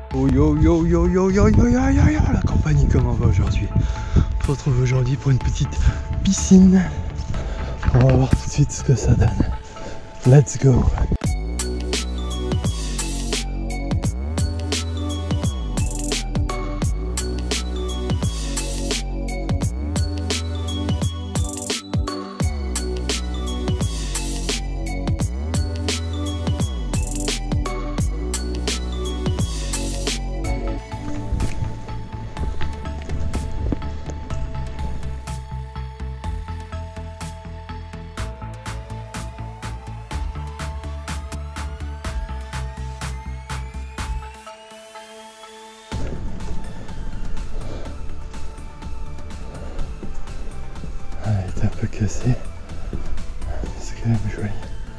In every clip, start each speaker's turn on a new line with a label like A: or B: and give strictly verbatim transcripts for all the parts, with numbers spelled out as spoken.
A: Oh yo yo yo yo yo yo yo yo yo, la campagne comment va aujourd'hui? On se retrouve aujourd'hui pour une petite piscine. On va voir tout de suite ce que ça donne. Let's go! Elle est un peu cassée, c'est quand même joli.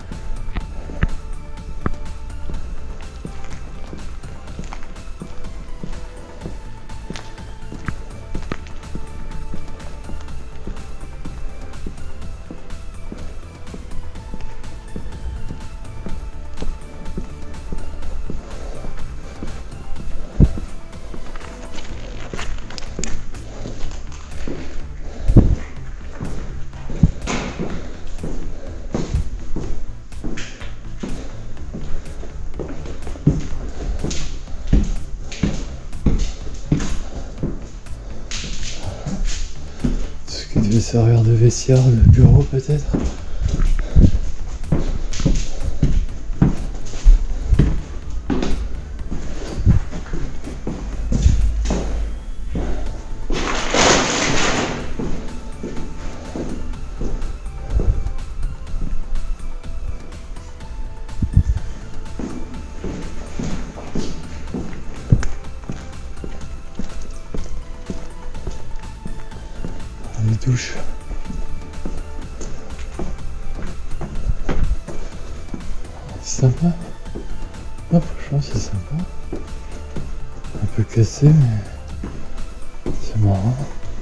A: Qui devait servir de vestiaire, de bureau peut-être. Une douche. C'est sympa. Ah, franchement, c'est sympa. Un peu cassé, mais c'est marrant.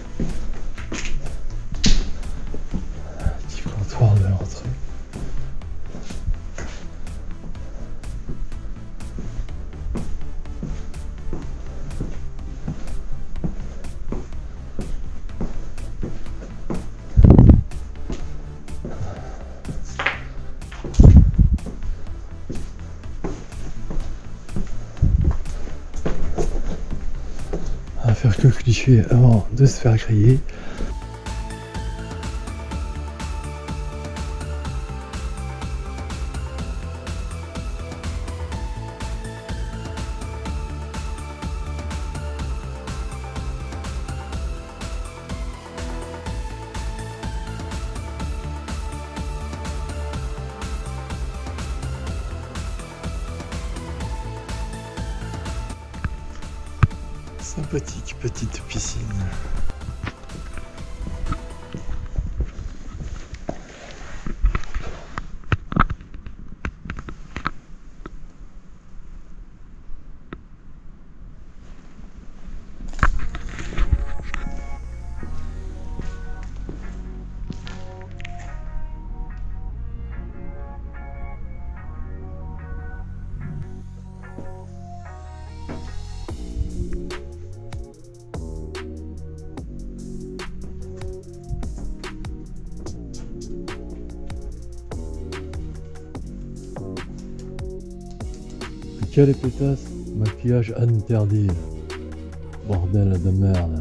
A: Un petit comptoir de l'entrée. À faire que cliché avant de se faire griller. Sympathique petite piscine. Quelle pétasse, maquillage interdit. Bordel de merde.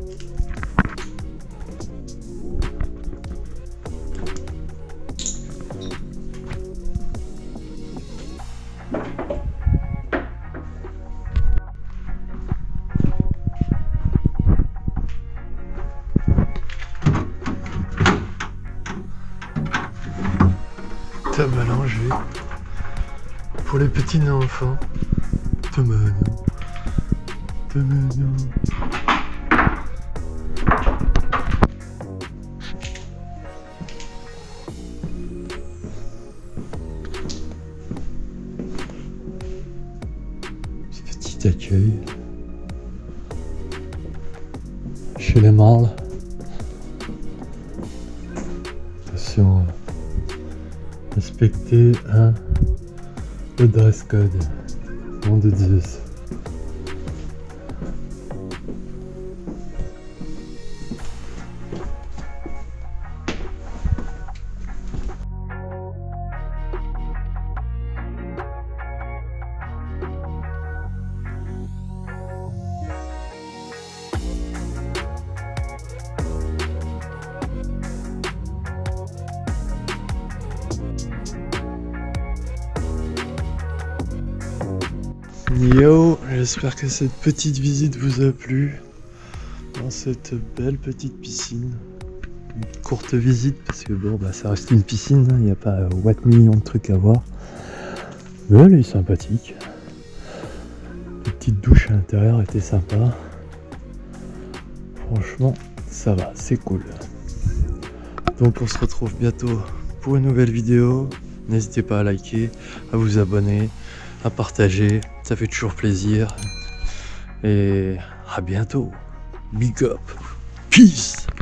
A: Table à langer. Pour les petits enfants. Tomano. Tomano. Petit accueil. Chez les mâles. Attention. Respectez hein, le dress code. Nom de Zeus. Yo, j'espère que cette petite visite vous a plu dans cette belle petite piscine. Une courte visite parce que bon bah ça reste une piscine, il n'y a pas watt millions de trucs à voir. Mais elle est sympathique. Les petites douches à l'intérieur étaient sympas. Franchement, ça va, c'est cool. Donc on se retrouve bientôt pour une nouvelle vidéo. N'hésitez pas à liker, à vous abonner, à partager, ça fait toujours plaisir. Et à bientôt. Big up. Peace.